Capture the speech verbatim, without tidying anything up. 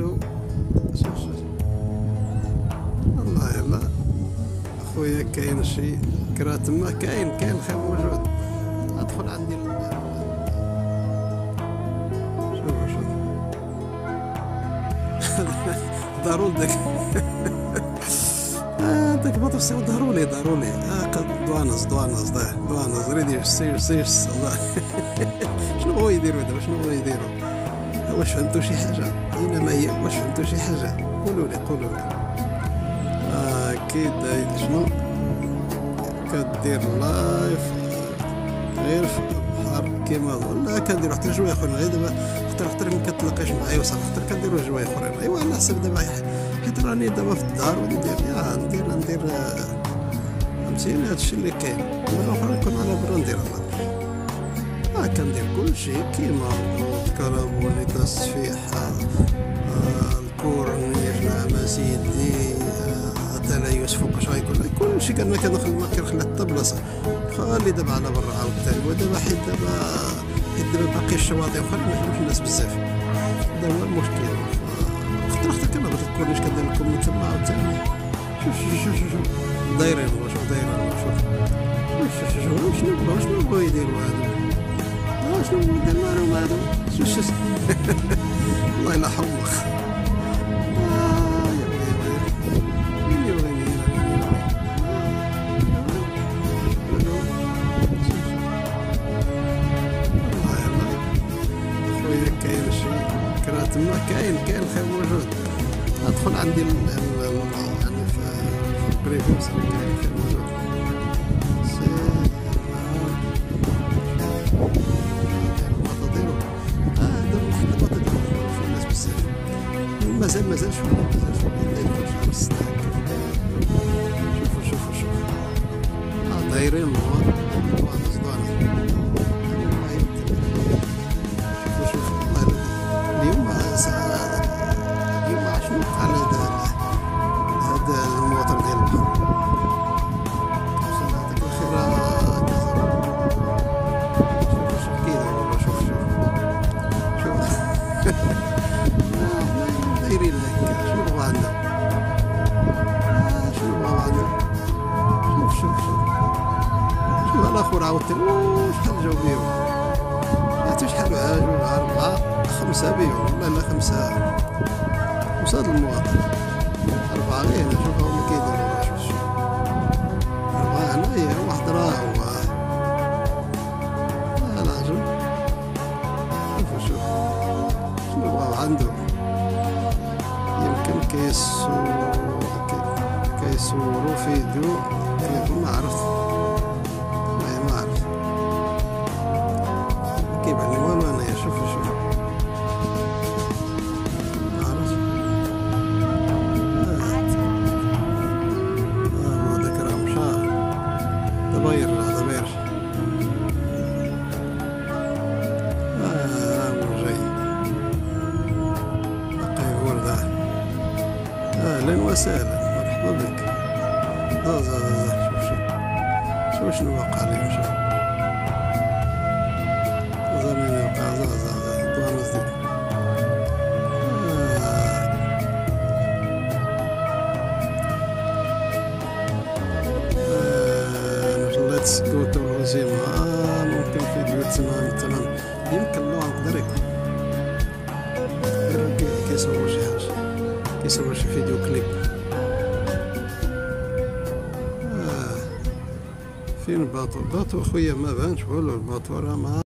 والو. شوف شوف والله يلا خويا كاين شي كرا تما، كاين كاين خير موجود. ادخل عندي شوف شوف ضروري داك آه داك الباطو سي ضروري ضروري اه دوانس دوانس دوانس ريدي سير سير شنو بغاو يديروا دابا؟ شنو بغاو يديروا؟ واش فهمتوا شي حاجه؟ الا ما هي واش فهمتوا شي حاجه؟ قولوا لي قولوا لي. آه اكيد شنو كدير لايف غير في البحر كيما لا كنديرو حتى جوايع اخرين غير دابا خاطر خاطر ما كتلاقاش معايا وصافي خاطر كنديرو جوايع اخرين. ايوا على حسب دابا حيت راني دابا في الدار وندير يا ندير ندير فهمتيني هادشي اللي كاين. مرة أخرى نكون على برا ندير الله اه كندير كلشي كيما الكربوني التصفيح آه الكورنيش نعم سيدي آه تليس فوق شوي كل كلشي كان كندخل ما كنخلي حتى بلاصة. خلي دابا على برا عاوتاني ودابا حيت دابا حيت دابا باقي الشواطئ اخرين ميحبوش الناس بزاف. هذا هو المشكل. خاطر حتى كنهبط الكورنيش كندير لكم من تما عاوتاني. شوف شوف شوف شوف دايرين شوف دايرين شوف شوف شوف شنو بغاو شنو بغاو يديروا هادو؟ اه شنو بغاو يديروا مالهم هادو؟ شوف شوف والله لا حمخ. اه يا ويلي ويلي ويلي والله يلا خويا كاين شي كرا تما، كاين كاين خير موجود. ادخل عندي يعني في البريفوس كاين خير موجود. مازال مازال شوية مازال شوية لا يدخل شهر السناك. شوفو شوفو شوفو اه دايرين النهار دوانس دوانس. شوفو شوفو والله اليوم اليوم شنو على هاد المواطن ديال البحر هذاك الخير شوفو شوف كيدايرو شوف شوف شوف دايرين هكا. شنو بغا عندنا؟ شنو بغاو عندنا؟ شوف شوف شوف شوف الاخر عاوتاني شحال جاو بيهم؟ عرفتي شحال؟ أربعة خمسة بيهم ولا لا خمسة خمسة هاد المواطن أربعة غير هنا. شوف هاهما كيديروا شوف شوف أربعة هنايا واحد راه هو العجب. شوفو شوف شنو بغاو عندو؟ يمكن كيصورو كيصورو فيديو كيف ما عرفت والله ما عرفت كيبان لي والو انايا. شوفو شوف ما عرفت اه هو داك راه مشى دابا يرجع دابا يرجع. اه هو جاي باقي يقول ذا اهلا وسهلا مرحبا بك. زا زا زا شوف شوف شوف شنو واقع اليوم. شوف زا مين يوقع زا زا زا دوانس ديال ليتس جو تو الهزيمة. اه ممكن فيديو تمام تمام يمكن الله نقدر يكون غير كيصور شي حاجة كيصور شي فيديو كليب. آه فين الباطو؟ الباطو خويا ما بانش والو. الباطو راه ما